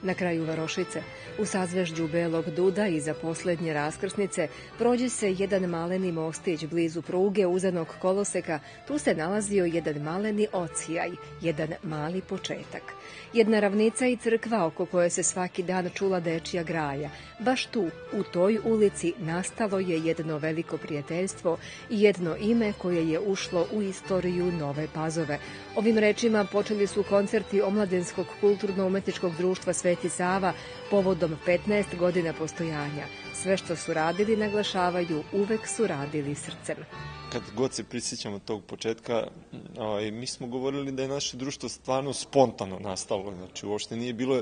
na kraju varošice. U sazvežđu Belog Duda iza poslednje raskrsnice prođe se jedan maleni mostić blizu pruge uzanog koloseka. Tu se nalazio jedan maleni ocijaj, jedan mali početak. Jedna ravnica i crkva oko koje se svaki dan čula dečija graja. Baš tu, u toj ulici, nastalo je jedno veliko prijateljstvo i jedno ime koje je ušlo u istoriju Nove Pazove. Ovim rečima počeli su koncerti Omladinskog kulturno-umetničkog društva Sveti Sava povodom 15 godina postojanja. Sve što su radili, naglašavaju, uvek su radili srcem. Kad god se prisjećamo tog početka, mi smo govorili da je naše društvo stvarno spontano nastalo. Znači, uopšte nije bilo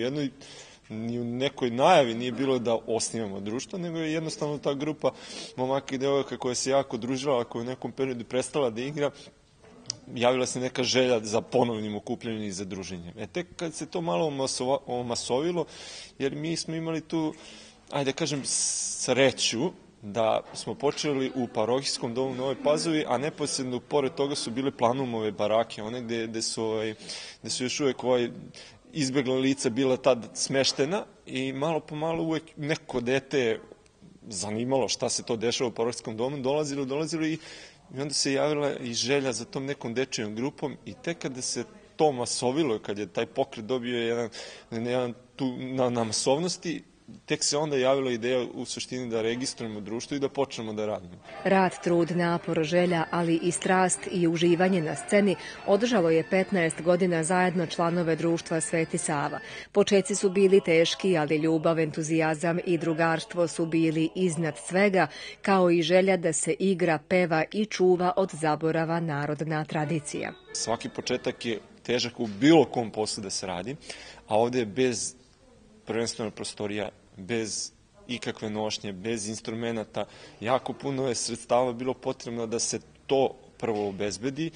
ni u nekoj najavi nije bilo da osnivamo društvo, nego je jednostavno ta grupa momaka i devojaka koja se jako družila, koja u nekom periodu prestala da igra, javila se neka želja za ponovnim okupljanjem i za druženjem. Tek kad se to malo omasovilo, jer mi smo imali tu, ajde da kažem, sreću da smo počeli u parohijskom domu u Novoj Pazovi, a neposredno pored toga su bile Planumove barake, one gde su još uvek izbegla lica bila tad smeštena i malo po malo uvek neko dete zanimalo šta se to dešava u parohijskom domu, dolazilo i onda se javila i želja za tom nekom dečijom grupom i tek kada se to masovilo, kad je taj pokret dobio jedan tu na masovnosti, tek se onda javila ideja u suštini da registrujemo društvo i da počnemo da radimo. Rad, trud, napor, želja, ali i strast i uživanje na sceni održalo je 15 godina zajedno članove društva Sveti Sava. Počeci su bili teški, ali ljubav, entuzijazam i drugarstvo su bili iznad svega, kao i želja da se igra, peva i čuva od zaborava narodna tradicija. Svaki početak je težak u bilo kom poslu da se radi, a ovde je bez prvenstveno prostorija, bez ikakve nošnje, bez instrumenta. Jako puno je sredstava bilo potrebno da se to prvo obezbedi.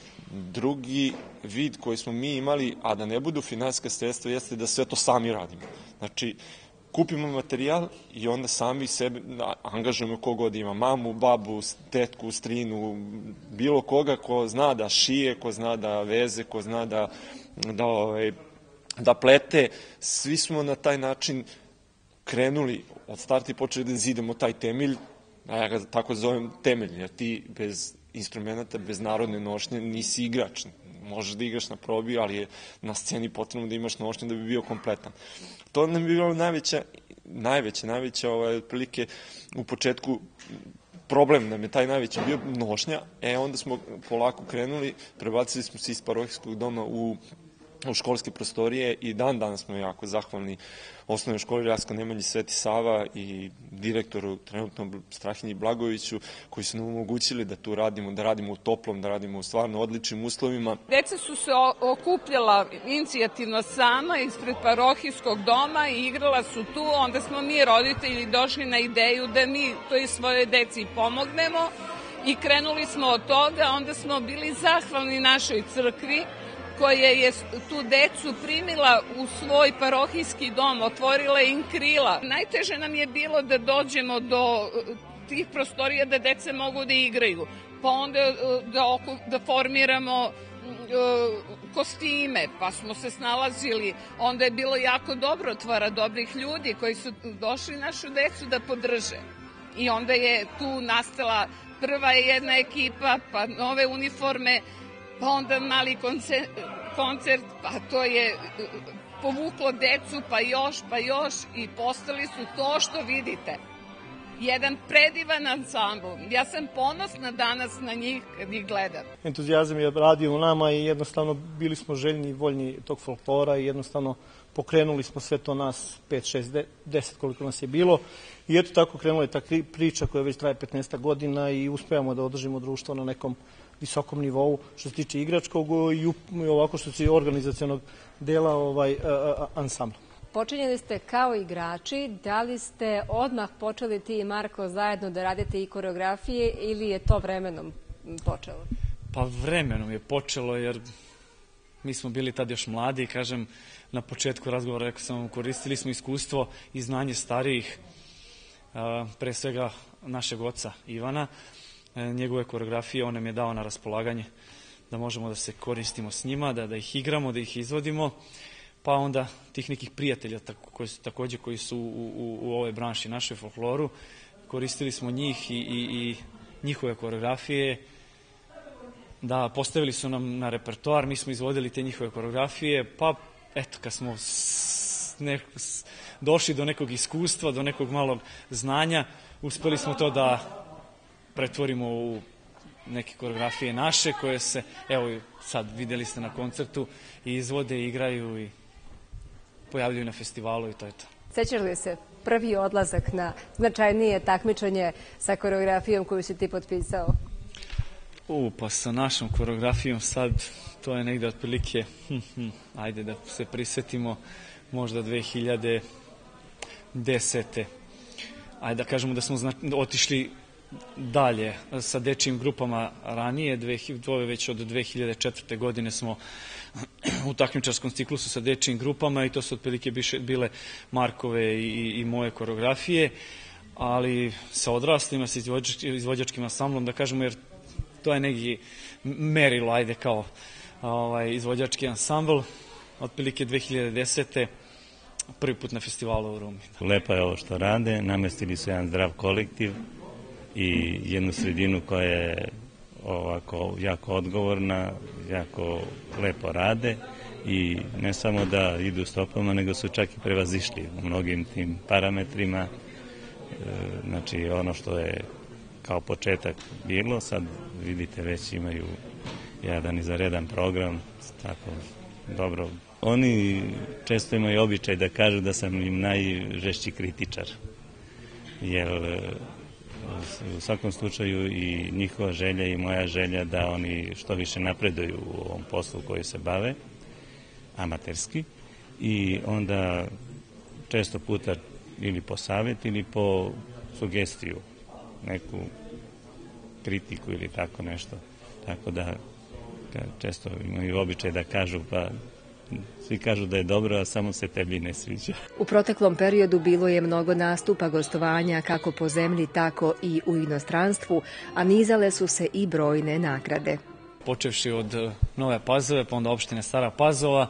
Drugi vid koji smo mi imali, a da ne budu finansijska sredstva, jeste da sve to sami radimo. Znači, kupimo materijal i onda sami sebe angažujemo kogod ima, mamu, babu, tetku, strinu, bilo koga ko zna da šije, ko zna da veze, ko zna da plete. Svi smo na taj način krenuli od starta i počeli da zidamo taj temelj, a ja ga tako zovem temelj, jer ti bez instrumenta, bez narodne nošnje nisi igrač. Možeš da igraš na probi, ali je na sceni potrebno da imaš nošnju da bi bio kompletan. To nam je bilo najveća otprilike u početku problem nam je taj najveći bio nošnja, onda smo polako krenuli, prebacili smo se iz parohijskog doma u školske prostorije i danas smo jako zahvalni osnovnoj školi Rasko Nemanji Sveti Sava i direktoru trenutno Strahinji Blagoviću koji su nam omogućili da tu radimo, da radimo u toplom, da radimo u stvarno odličnim uslovima. Deca su se okupljala inicijativno sama ispred parohijskog doma i igrala su tu, onda smo mi roditelji došli na ideju da mi toj svojoj deci pomognemo i krenuli smo od toga, onda smo bili zahvalni našoj crkvi koja je tu decu primila u svoj parohijski dom, otvorila im krila. Najteže nam je bilo da dođemo do tih prostorija da deca mogu da igraju, pa onda da formiramo kostime, pa smo se snalazili. Onda je bilo jako dobro otvara dobrih ljudi koji su došli našu decu da podrže. I onda je tu nastala prva jedna ekipa, pa nove uniforme, pa onda mali koncert, pa to je povuklo decu, pa još i postali su to što vidite. Jedan predivan ansambl. Ja sam ponosna danas na njih kad ih gledam. Entuzijazam je radio u nama i jednostavno bili smo željni i voljni tog folklora i jednostavno pokrenuli smo sve to nas 5, 6, 10 koliko nas je bilo i eto tako krenula je ta priča koja već traje 15 godina i uspevamo da održimo društvo na nekom visokom nivou što se tiče igračkog i ovako što se organizacionog dela ansambla. Počinjeli ste kao igrači, da li ste odmah počeli ti i Marko zajedno da radite i koreografije ili je to vremenom počelo? Pa vremenom je počelo jer mi smo bili tad još mladi i kažem na početku razgovora rekao sam koristili smo iskustvo i znanje starijih, pre svega našeg oca Ivana, njegove koreografije on nam je dao na raspolaganje da možemo da se koristimo s njima, da ih igramo, da ih izvodimo. pa onda tih nekih prijatelja takođe koji su u ovoj branši, našoj folkloru. Koristili smo njih i njihove koreografije, da postavili su nam na repertoar, mi smo izvodili te njihove koreografije, pa eto, kad smo došli do nekog iskustva, do nekog malog znanja, uspeli smo to da pretvorimo u neke koreografije naše, koje se, evo sad videli ste na koncertu, i izvode, igraju i pojavljuju na festivalu i to je to. Sećaš li se prvi odlazak na značajnije takmičenje sa koreografijom koju si ti potpisao? Pa sa našom koreografijom sad, to je negde otprilike, ajde da se prisjetimo, možda 2010. Ajde da kažemo da smo otišli dalje sa dečijim grupama ranije, već od 2004. godine smo u takmičarskom ciklusu sa dečijim grupama i to su otprilike bile Markove i moje koreografije, ali sa odraslima, sa izvođačkim ansamblom, da kažemo, jer to je neki merilo, ajde, kao izvođački ansambl, otprilike 2010. prvi put na festivalu u Rumi. Lepo je ovo što rade, namestili su jedan zdrav kolektiv i jednu sredinu koja je ovako jako odgovorna, jako lepo rade i ne samo da idu stopama, nego su čak i prevazišli u mnogim tim parametrima. Znači ono što je kao početak bilo, sad vidite već imaju jedan izvanredan program, tako dobro. Oni često imaju običaj da kažu da sam im najžešći kritičar, jer u svakom slučaju i njihova želja i moja želja da oni što više napreduju u ovom poslu koji se bave, amaterski, i onda često puta ili po savjet ili po sugestiju, neku kritiku ili tako nešto. Tako da često imaju običaj da kažu, pa svi kažu da je dobro, a samo se tebi ne sviđa. U proteklom periodu bilo je mnogo nastupa, gostovanja kako po zemlji, tako i u inostranstvu, a nizale su se i brojne nagrade. Počevši od Nove Pazove, pa onda opštine Stara Pazova,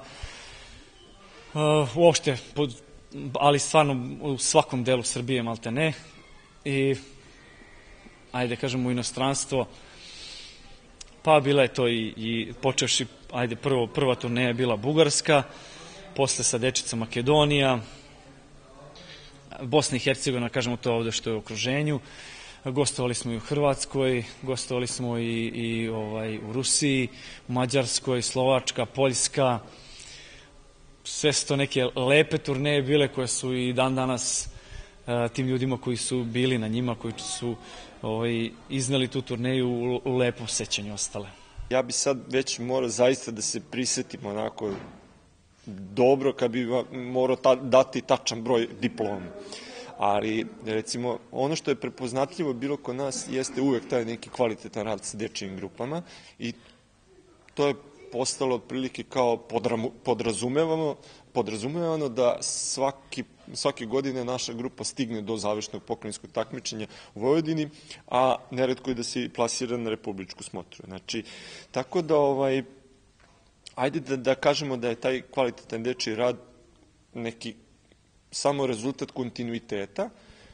uopšte, ali stvarno u svakom delu Srbije, malte ne, i ajde kažemo u inostranstvo, pa bila je to i počevši, ajde prva turneja je bila Bugarska, posle sa Dečica Makedonija, Bosna i Hercegovina, kažemo to ovde što je u okruženju, gostovali smo i u Hrvatskoj, gostovali smo i u Rusiji, u Mađarskoj, Slovačka, Poljska, sve su to neke lepe turneje bile koje su i dan danas tim ljudima koji su bili na njima, koji su izneli tu turneju u lepom sećanju ostale. Ja bi sad već morao zaista da se prisjetim onako dobro kad bi morao dati tačan broj diploma. Ali, recimo, ono što je prepoznatljivo bilo kod nas jeste uvek taj neki kvalitetan rad sa dečijim grupama i to je postalo otprilike kao podrazumevano da svake godine naša grupa stigne do završnog pokrajinskog takmičenja u Vojvodini, a neretko i da se plasira na republičku smotru. Znači, tako da, ajde da kažemo da je taj kvalitetan dečiji rad neki samo rezultat kontinuiteta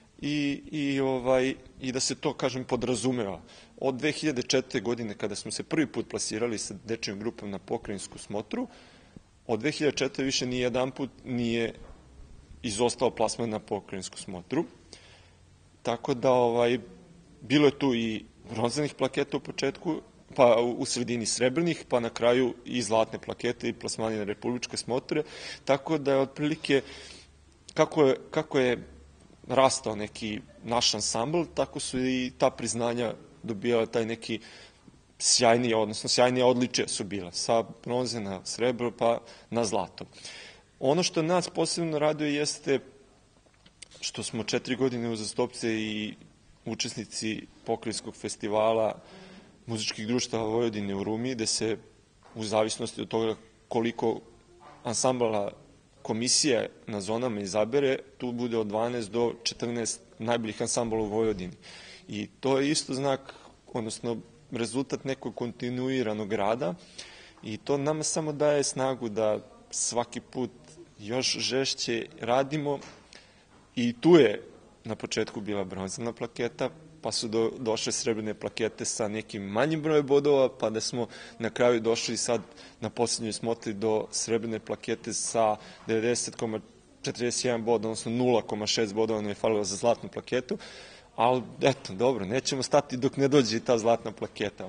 i da se to, kažem, podrazumeva. Od 2004. godine, kada smo se prvi put plasirali sa dečijom grupom na pokrajinsku smotru, od 2004. više ni jedan put nije izostao plasman na pokrajinsku smotru. Tako da, bilo je tu i bronzanih plaketa u početku, pa u sredini srebrnih, pa na kraju i zlatne plakete i plasmani na republičke smotre. Tako da je otprilike, kako je rastao neki naš ansambl, tako su i ta priznanja dobijala taj neki sjajnije odličje su bila, sa bronze na srebro pa na zlato. Ono što nas posebno raduje jeste što smo 4 godine uzastopce i učesnici pokrajinskog festivala muzičkih društava Vojvodine u Rumi, gde se u zavisnosti od toga koliko ansambala komisija na zonama izabere, tu bude od 12 do 14 najboljih ansambala u Vojvodini. I to je isto znak, odnosno rezultat nekog kontinuiranog rada i to nama samo daje snagu da svaki put još žešće radimo i tu je na početku bila bronzana plaketa, pa su došle srebrne plakete sa nekim manjim brojem bodova, pa da smo na kraju došli sad na posljednjoj smotri do srebrne plakete sa 90,41 bod, odnosno 0,6 bodova nam je falilo za zlatnu plaketu, ali eto, dobro, nećemo stati dok ne dođe ta zlatna plaketa.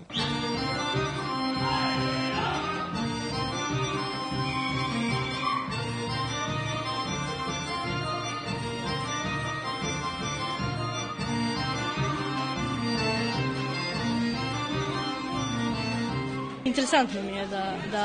Interesantno mi je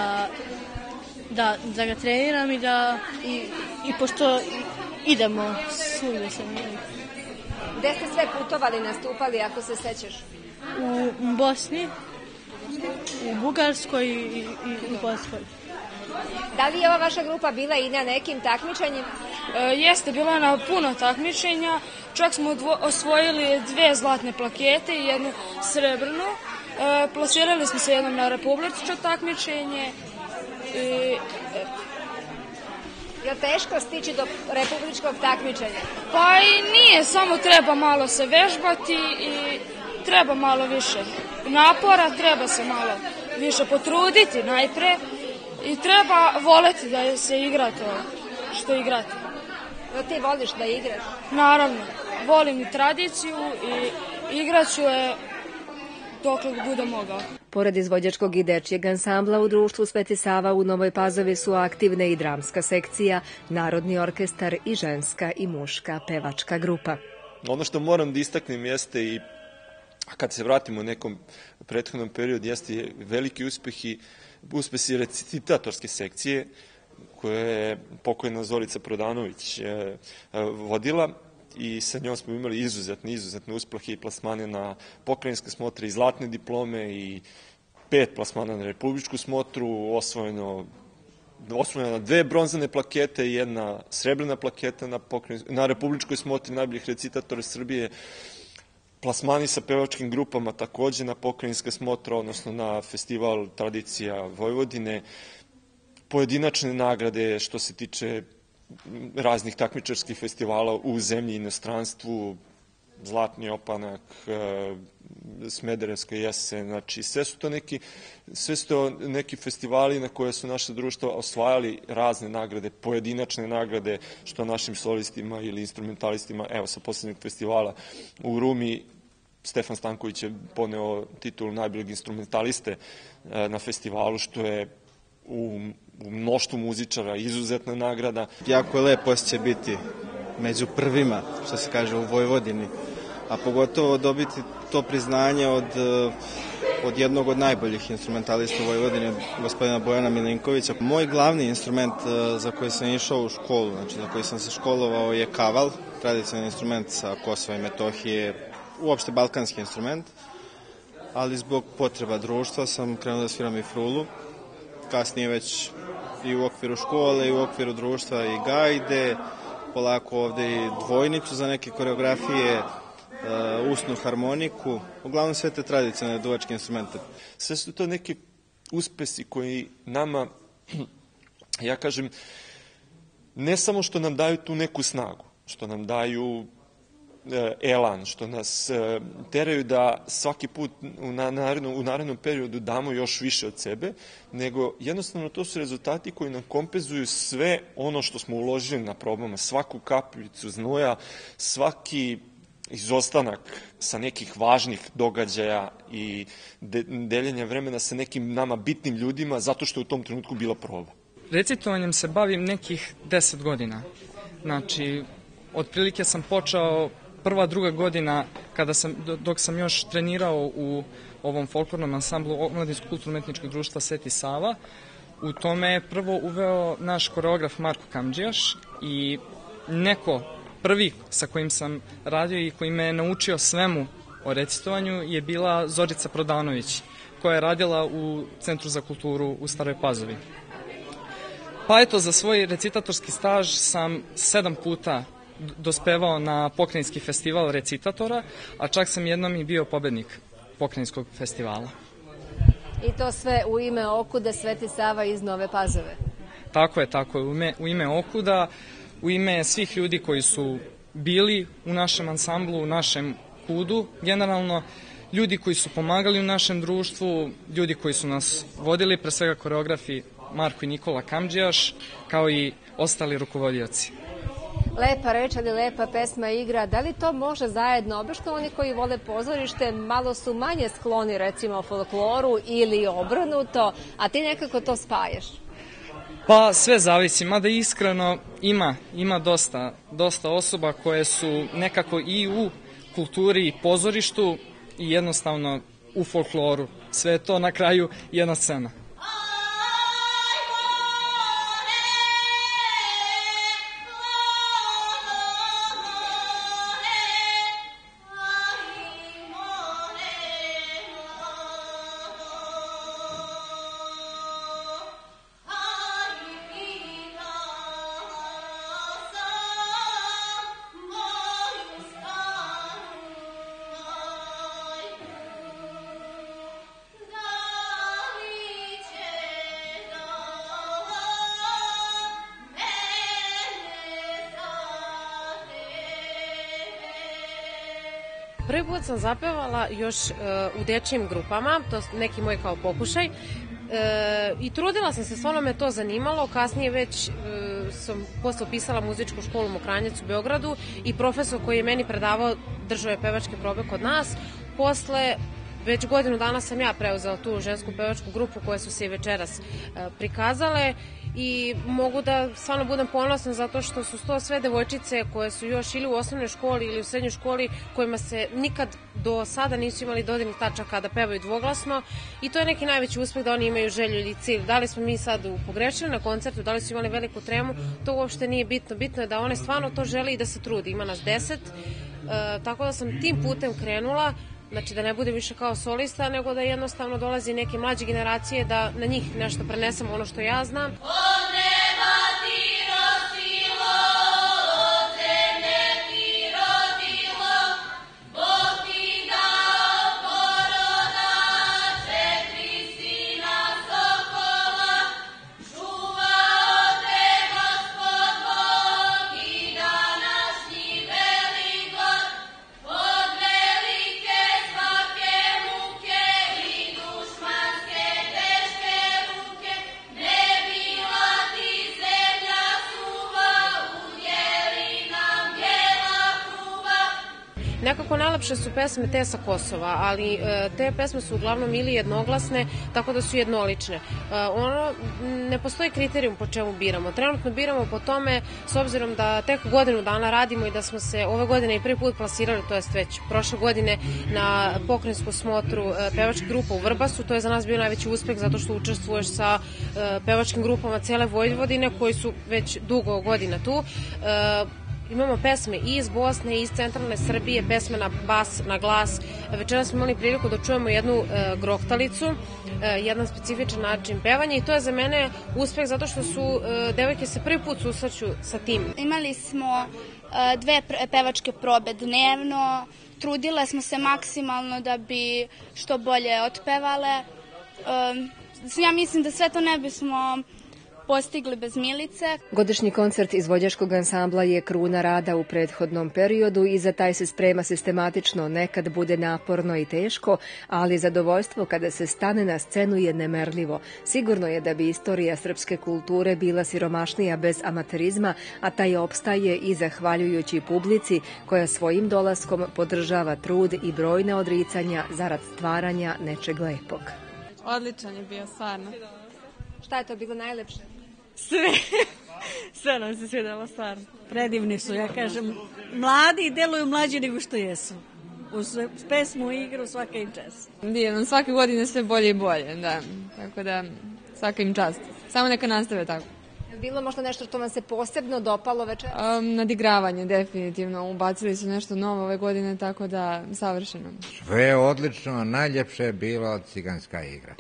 da ga treniram i pošto idemo svugdje se mi. Gde ste sve putovali, nastupali, ako se sećaš? U Bosni, u Bugarskoj i u Poljskoj. Da li je ova vaša grupa bila i na nekim takmičenjima? Jeste, bila je na puno takmičenja, čak smo osvojili 2 zlatne plakete i 1 srebrnu. Plasirali smo se jednom na republičko takmičenje. Je li teško stići do republičkog takmičenja? Pa i nije, samo treba malo se vežbati i treba malo više napora, treba se malo više potruditi najpre i treba voleti da se igra to što igrate. Ti voliš da igraš? Naravno, volim i tradiciju i igraću je dok bude mogao. Pored izvođačkog i dečijeg ansambla u društvu Sveti Sava u Novoj Pazovi su aktivne i dramska sekcija, narodni orkestar i ženska i muška pevačka grupa. Ono što moram da istaknem jeste i kad se vratimo u nekom prethodnom periodu jeste veliki uspesi recitatorske sekcije koje je pokojna Zorica Prodanović vodila i sa njom smo imali izuzetne uspehe i plasmane na pokrajinske smotre i zlatne diplome i 5 plasmana na republičku smotru, osvojena 2 bronzane plakete i 1 srebrna plaketa na republičkoj smotri najboljih recitatora Srbije, plasmani sa pevačkim grupama takođe na pokrajinska smotra, odnosno na festival Tradicija Vojvodine, pojedinačne nagrade što se tiče raznih takmičarskih festivala u zemlji i inostranstvu, Zlatni opanak, Smederevska jesen, znači sve su to neki festivali na koje su naše društva osvajali razne nagrade, pojedinačne nagrade, što našim solistima ili instrumentalistima, evo sa poslednjeg festivala u Rumi, Stefan Stanković je poneo titulu najboljeg instrumentaliste na festivalu, što je u mnoštvu muzičara izuzetna nagrada. Jako je lepo osjećaj biti među prvima, što se kaže, u Vojvodini, a pogotovo dobiti to priznanje od jednog od najboljih instrumentalista u Vojvodini, gospodina Bojana Milinkovića. Moj glavni instrument za koji sam išao u školu, znači za koji sam se školovao, je kaval, tradicionalni instrument sa Kosova i Metohije, uopšte balkanski instrument, ali zbog potreba društva sam krenuo da sviram i frulu, kasnije već i u okviru škole i u okviru društva i gajde, polako ovde i dvojnicu za neke koreografije, usnu harmoniku, uglavnom sve te tradicionalne duvačke instrumente. Sve su to neki uspesi koji nama, ja kažem, ne samo što nam daju tu neku snagu, što nam daju elan, što nas teraju da svaki put u narednom periodu damo još više od sebe, nego jednostavno to su rezultati koji nam kompenzuju sve ono što smo uložili na probama, svaku kapljicu znoja, svaki izostanak sa nekih važnih događaja i deljenja vremena sa nekim nama bitnim ljudima zato što je u tom trenutku bila proba. Recitovanjem se bavim nekih 10 godina. Znači, otprilike sam počeo prva, druga godina dok sam još trenirao u ovom folklornom ansamblu Omladinskog kulturno-umetničkog društva Sveti Sava. U tome je prvo uveo naš koreograf Marko Kamđijaš i neko prvi sa kojim sam radio i koji me je naučio svemu o recitovanju je bila Zorica Prodanović, koja je radila u Centru za kulturu u Staroj Pazovi. Pa eto, za svoj recitatorski staž sam 7 puta dospevao na pokrajinski festival recitatora, a čak sam jednom i bio pobednik pokrajinskog festivala. I to sve u ime okuda Sveti Sava iz Nove Pazove? Tako je, u ime Okuda, u ime svih ljudi koji su bili u našem ansamblu, u našem KUD-u, generalno ljudi koji su pomagali u našem društvu, ljudi koji su nas vodili, pre svega koreografi Marko i Nikola Kamđijaš, kao i ostali rukovodioci. Lepa reč, ali lepa pesma i igra. Da li to može zajedno? Obično oni koji vole pozorište malo su manje skloni recimo folkloru ili obrnuto, a ti nekako to spajaš. Pa sve zavisi, mada iskreno ima dosta osoba koje su nekako i u kulturi i pozorištu i jednostavno u folkloru. Sve je to na kraju jedna scena. Prvi put sam zapevala još u dečijim grupama, to neki moj kao pokušaj, i trudila sam se, stvarno me to zanimalo. Kasnije već sam posle upisala muzičku školu u Mokranjac u Beogradu i profesor koji je meni predavao držao je pevačke probe kod nas. Posle već godinu dana sam ja preuzela tu žensku pevačku grupu koje su se i večeras prikazale i mogu da stvarno budem ponosna zato što su to sve devojčice koje su još ili u osnovnoj školi ili u srednjoj školi kojima se nikad do sada nisu imali dodirnih tačaka da pevaju dvoglasno i to je neki najveći uspeh da oni imaju želju ili cilj. Da li smo mi sad pogrešili na koncertu, da li su imali veliku tremu, to uopšte nije bitno. Bitno je da one stvarno to žele i da se trudi. Ima nas 10, tako da sam tim putem krenula. Znači da ne bude više kao solista, nego da jednostavno dolazi neke mlađe generacije da na njih nešto prenesem ono što ja znam. Nekako najlepše su pesme te sa Kosova, ali te pesme su uglavnom ili jednoglasne, tako da su jednolične. Ne postoji kriterijum po čemu biramo. Trenutno biramo po tome, s obzirom da tek godinu dana radimo i da smo se ove godine i prvi put plasirali, to jest već prošle godine, na pokrajinsku smotru pevačke grupa u Vrbasu. To je za nas bio najveći uspeh zato što učestvuješ sa pevačkim grupama cele Vojvodine koji su već dugo godina tu. Imamo pesme i iz Bosne i iz centralne Srbije, pesme na bas, na glas. Večeras smo imali priliku da čujemo jednu grohtalicu, jedan specifičan način pevanja i to je za mene uspeh zato što su devojke se prvi put susreću sa tim. Imali smo 2 pevačke probe dnevno, trudile smo se maksimalno da bi što bolje otpevale. Ja mislim da sve to ne bismo postigli bez Milice. Godišnji koncert izvođačkog ansambla je kruna rada u prethodnom periodu i za taj se sprema sistematično. Nekad bude naporno i teško, ali zadovoljstvo kada se stane na scenu je nemerljivo. Sigurno je da bi istorija srpske kulture bila siromašnija bez amaterizma, a taj opstaje i zahvaljujući publici koja svojim dolaskom podržava trud i brojne odricanja zarad stvaranja nečeg lepog. Odličan je bio, stvarno. Šta je to bilo najlepše? Sve nam se svidjelo, stvarno. Predivni su, ja kažem, mladi i deluju mlađi nego što jesu. Uz pesmu i igru svaka im čast. Divno, svake godine sve bolje i bolje, da. Tako da, svaka im čast. Samo neka nastave tako. Je bilo možda nešto što vam se posebno dopalo večeras? Nadigravanje, definitivno. Ubacili su nešto novo ove godine, tako da savršeno. Sve je odlično, najljepše je bilo ciganska igra.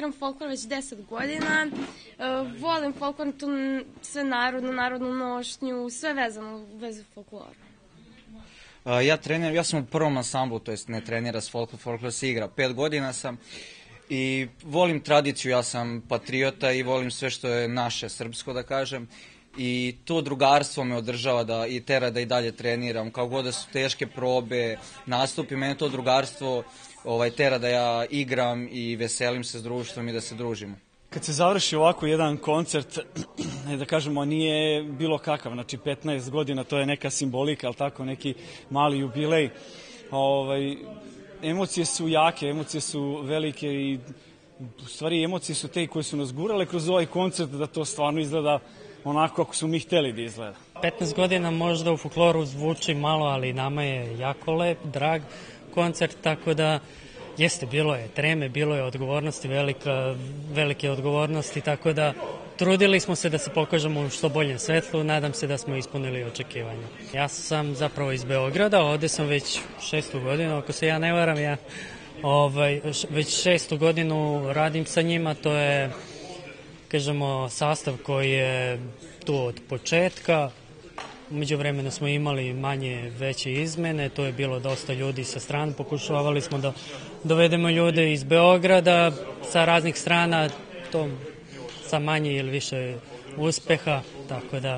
igram folklor već 10 godina. Volim folklor, tu sve narodnu nošnju, sve vezano u vezi folklora. Ja sam u prvom ansamblu, to jest ne trenira s folklor se igra. 5 godina sam i volim tradiciju, ja sam patriota i volim sve što je naše, srpsko da kažem. I to drugarstvo me održava i tera da i dalje treniram, kao god da su teške probe, nastupi, mene to drugarstvo tera da ja igram i veselim se s društvom i da se družimo. Kad se završi ovako jedan koncert, da kažemo, nije bilo kakav, znači 15 godina, to je neka simbolika, ali tako, neki mali jubilej. Emocije su jake, emocije su velike i u stvari emocije su te koje su nas gurale kroz ovaj koncert da to stvarno izgleda onako kako su mi hteli da izgleda. 15 godina možda u folkloru zvuči malo, ali nama je jako lep, drag koncert, tako da jeste, bilo je treme, bilo je odgovornosti, velike odgovornosti, tako da trudili smo se da se pokažemo u što boljem svetlu, nadam se da smo ispunili očekivanja. Ja sam zapravo iz Beograda, ovde sam već 6. godinu, ako se ja ne varam, već 6. godinu radim sa njima, to je, kažemo, sastav koji je tu od početka. Umeđu vremena smo imali manje veće izmene, to je bilo dosta ljudi sa strane, pokušavali smo da dovedemo ljude iz Beograda sa raznih strana, to sa manje ili više uspeha, tako da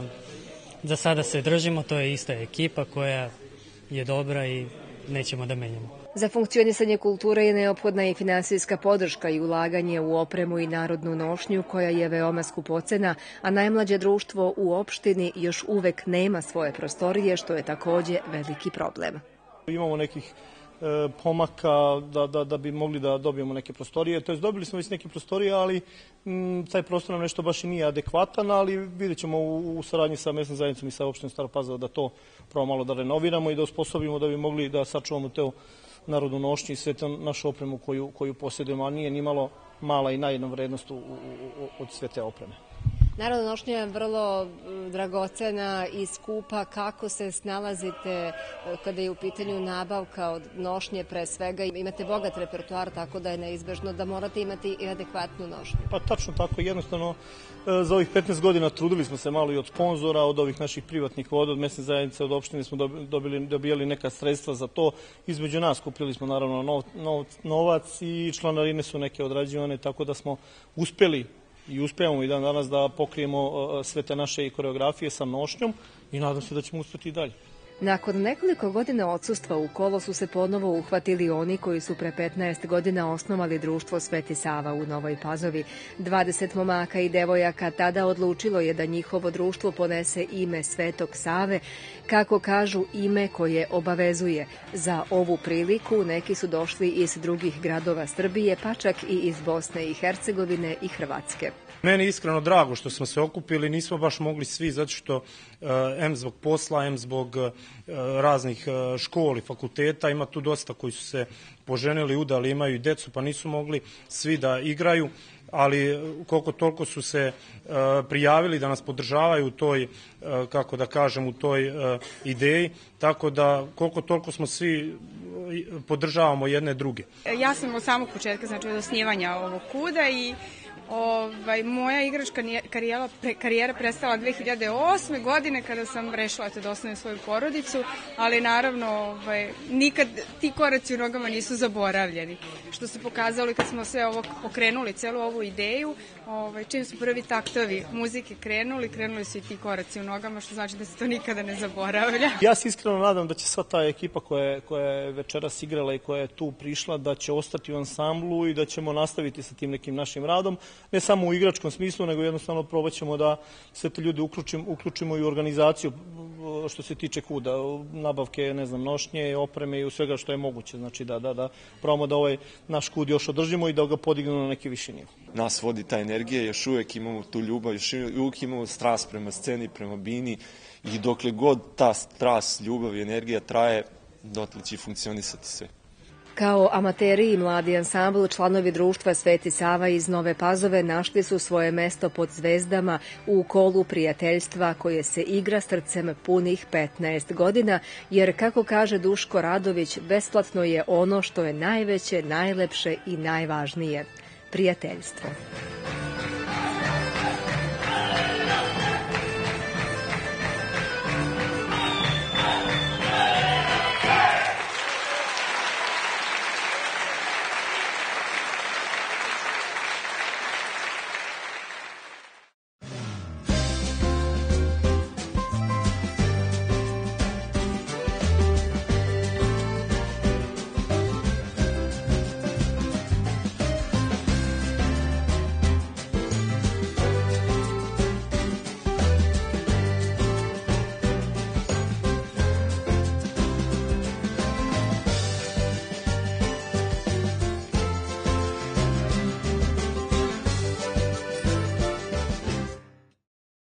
za sada se držimo, to je ista ekipa koja je dobra i nećemo da menjamo. Za funkcionisanje kulture je neophodna i finansijska podrška i ulaganje u opremu i narodnu nošnju koja je veoma skupocena, a najmlađe društvo u opštini još uvek nema svoje prostorije, što je takođe veliki problem. Imamo nekih pomaka da bi mogli da dobijemo neke prostorije, to je dobili smo već neke prostorije, ali taj prostor nam nešto baš i nije adekvatan, ali vidjet ćemo u saradnji sa mesnom zajednicom i sa opštinom Stara Pazova da to prvo malo da renoviramo i da osposobimo da bi mogli da sačuvamo te narodnu nošnju i sve našu opremu koju posjedujemo, a nije ni malo mala i najjedna vrednost od sve te opreme. Narodna nošnja je vrlo dragocena i skupa. Kako se snalazite kada je u pitanju nabavka od nošnje pre svega? Imate bogat repertoar, tako da je neizbežno da morate imati i adekvatnu nošnju. Pa tačno tako, jednostavno za ovih 15 godina trudili smo se malo i od sponzora, od ovih naših privatnih voda, od mesne zajednice, od opštine smo dobijali neka sredstva za to. Između nas kupili smo naravno novac i članarine su neke odrađivane, tako da smo uspeli i uspevamo i dan danas da pokrijemo sve te naše koreografije sa nošnjom i nadam se da ćemo uspeti i dalje. Nakon nekoliko godina odsustva u kolo su se ponovo uhvatili oni koji su pre 15 godina osnovali društvo Sveti Sava u Novoj Pazovi. 20 momaka i devojaka tada odlučilo je da njihovo društvo ponese ime Svetog Save, kako kažu, ime koje obavezuje. Za ovu priliku neki su došli iz drugih gradova Srbije, pa čak i iz Bosne i Hercegovine i Hrvatske. Meni je iskreno drago što smo se okupili, nismo baš mogli svi, zato što M zbog posla, M zbog raznih škola i fakulteta, ima tu dosta koji su se poženili, udali, imaju i decu, pa nisu mogli svi da igraju, ali koliko toliko su se prijavili da nas podržavaju u toj, kako da kažem, u toj ideji, tako da koliko toliko smo svi podržavamo jedne druge. Ja sam od samog početka, znači od osnivanja ovog KUD-a i moja igračka karijera prestala 2008. godine kada sam rešila da osnovim svoju porodicu, ali naravno nikad ti koraci u nogama nisu zaboravljeni. Što se pokazalo i kad smo sve ovo pokrenuli, celu ovu ideju, čim su prvi taktovi muzike krenuli su i ti koraci u nogama, što znači da se to nikada ne zaboravlja. Ja se iskreno nadam da će sva ta ekipa koja je večeras igrala i koja je tu prišla, da će ostati u ansamblu i da ćemo nastaviti sa tim nekim našim radom, ne samo u igračkom smislu, nego jednostavno probat ćemo da sve te ljude uključimo i u organizaciju što se tiče KUD-a, nabavke, nošnje, opreme i u svega što je moguće. Znači da probamo da ovaj naš KUD još održimo i da ga podignemo na neki viši nivo. Nas vodi ta energija, još uvek imamo tu ljubav, još uvek imamo strast prema sceni, prema bini i dokle god ta strast, ljubav i energija traje, dotle će funkcionisati sve. Kao amateri i mladi ansambl, članovi društva Sveti Sava iz Nove Pazove našli su svoje mesto pod zvezdama u kolu prijateljstva koje se igra srcem punih 15 godina, jer, kako kaže Duško Radović, besplatno je ono što je najveće, najlepše i najvažnije. prijateljstvo.